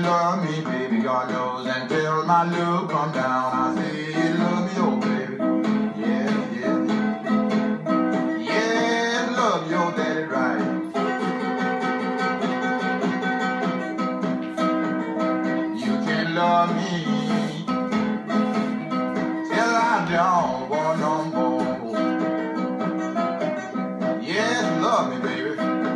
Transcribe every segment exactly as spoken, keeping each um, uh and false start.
love me, baby, God knows, until my love come down. I say you love me, oh baby, yeah, yeah, yeah, love your daddy right. You can love me till I don't want no more. Yes, love me, baby.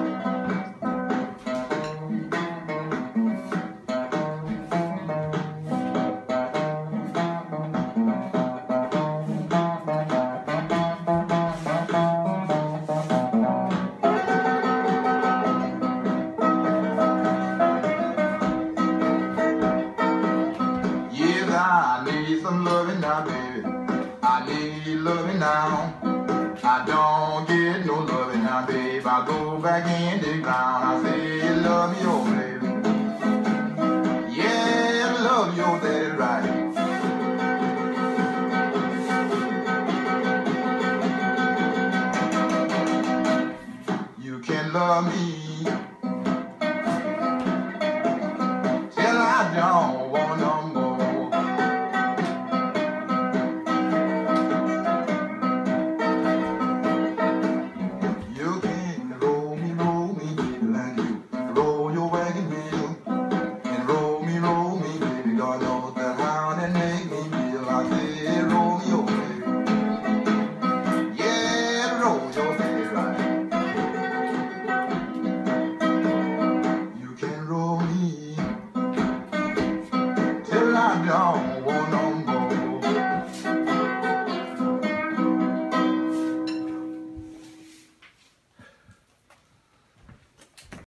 I need some loving now, baby. I need loving now. I don't get no loving now, babe. I go back in the ground. I say, love me, oh baby. Yeah, love your daddy right. You can love me